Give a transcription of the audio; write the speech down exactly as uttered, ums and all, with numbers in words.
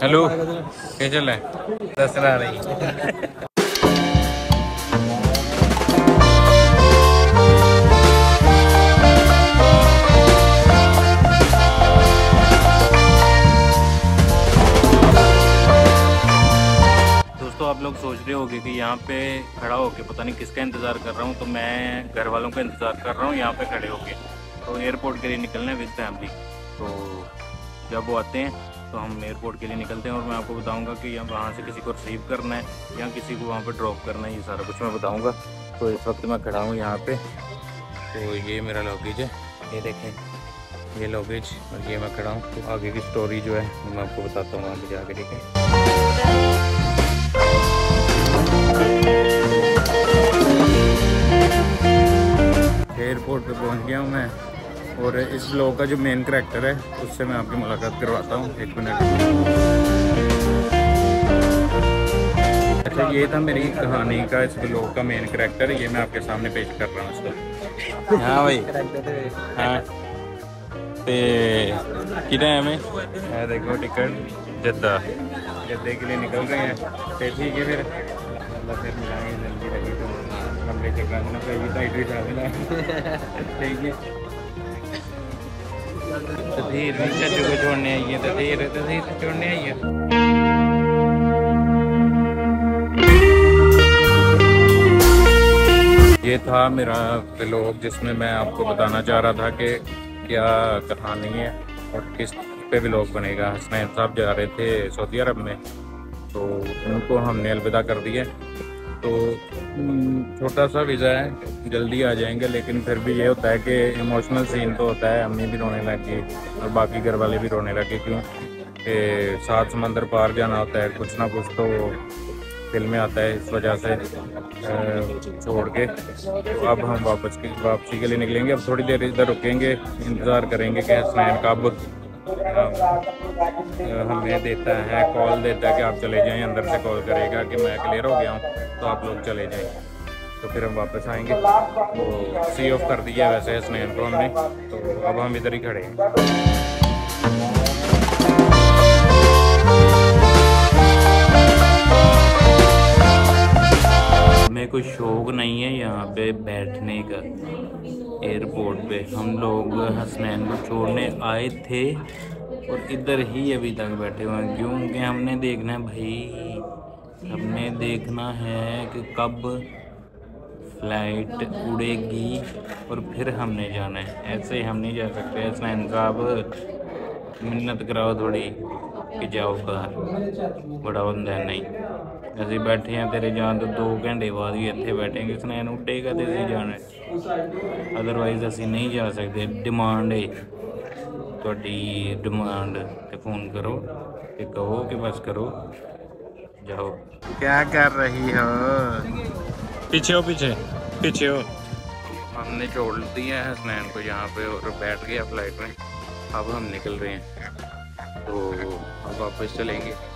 Hello, क्या चल रहा है? दसरा रही। दोस्तों, आप लोग सोच रहे होंगे कि यहाँ पे खड़ा होके पता नहीं किसका इंतज़ार कर रहा हूँ। तो मैं घर वालों का इंतज़ार कर रहा हूँ यहाँ पे खड़े होके। तो एयरपोर्ट के लिए निकलना है विद फैमिली। तो जब वो आते हैं तो हम एयरपोर्ट के लिए निकलते हैं और मैं आपको बताऊंगा कि यहाँ वहाँ से किसी को रिसीव करना है या किसी को वहाँ पे ड्रॉप करना है, ये सारा कुछ मैं बताऊंगा। तो इस वक्त मैं खड़ा हूँ यहाँ पे। तो ये मेरा लगेज है, ये देखें, ये लगेज, और ये मैं खड़ा हूँ। तो आगे की स्टोरी जो है मैं आपको बताता हूँ वहाँ पर जाके। देखें, एयरपोर्ट पे पहुँच गया हूँ मैं, और इस ब्लॉग का जो मेन करैक्टर है उससे मैं आपकी मुलाकात करवाता हूँ। एक मिनट। अच्छा, ये था मेरी कहानी का इस ब्लॉग का मेन करैक्टर, ये मैं आपके सामने पेश कर रहा हूँ इसको। हाँ भाई, हाँ ते किधर है हमें? है देखो, टिकट जद्दा, जद्दे के लिए निकल रहे हैं। तो ठीक है, फिर अल्लाह फिर मिलाएंगे जल्दी रही। तो लंबे चक्कर में कहीं टाइट भी मिला। ठीक है, तस्वीर चाचू को छोड़ने आई है, तस्वीर तस्वीर छोड़ने आई है। ये था मेरा व्लॉग जिसमें मैं आपको बताना चाह रहा था कि क्या कहानी है और किस पे व्लॉग बनेगा। हसनैन साहब जा रहे थे सऊदी अरब में, तो उनको हमने अलविदा कर दिया। तो छोटा सा वीज़ा है, जल्दी आ जाएंगे, लेकिन फिर भी ये होता है कि इमोशनल सीन तो होता है। अम्मी भी रोने लगी और बाकी घर वाले भी रोने लगे, क्यों कि सात समंदर पार जाना होता है, कुछ ना कुछ तो दिल में आता है। इस वजह से छोड़ के तो अब हम वापस की वापसी के लिए निकलेंगे। अब थोड़ी देर इधर रुकेंगे, इंतज़ार करेंगे कि हसनैन कब हमें देता है, कॉल देता है कि आप चले जाएं। अंदर से कॉल करेगा कि मैं क्लियर हो गया हूँ, तो आप लोग चले जाएं। तो फिर हम वापस आएंगे। तो सी ऑफ कर दिया वैसे हसनैन को हमने, तो अब हम इधर ही खड़े हैं। मेरे को शौक नहीं है यहाँ पे बैठने का। एयरपोर्ट पे हम लोग हसनैन को छोड़ने आए थे और इधर ही अभी तक बैठे हुए हैं, क्योंकि हमने देखना है भाई, हमने देखना है कि कब फ्लाइट उड़ेगी और फिर हमने जाना है। ऐसे हम नहीं जा सकते। हसनैन साहब मिन्नत कराओ थोड़ी कि जाओ बाहर, बड़ा बंदा है। नहीं, ਅਸੀਂ बैठे हैं तेरे जान तो दो घंटे बाद ही इतने बैठेंगे। हसनैन उठेगा तो असीं जाना है, अदरवाइज़ असीं नहीं जा सकते। डिमांड है तुहाडी, डिमांड ते फ़ोन करो ते कहो कि बस करो, जाओ। क्या कर रही हो? पीछे हो, पीछे पीछे हो। हमने छोड़ दिया है हसनैन को यहाँ पे और बैठ गया फ्लाइट में। अब हम निकल रहे हैं, तो अब वापस चलेंगे।